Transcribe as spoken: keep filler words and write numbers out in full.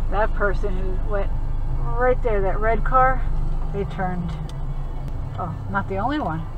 That person who went right there, that red car, they turned. Oh, not the only one.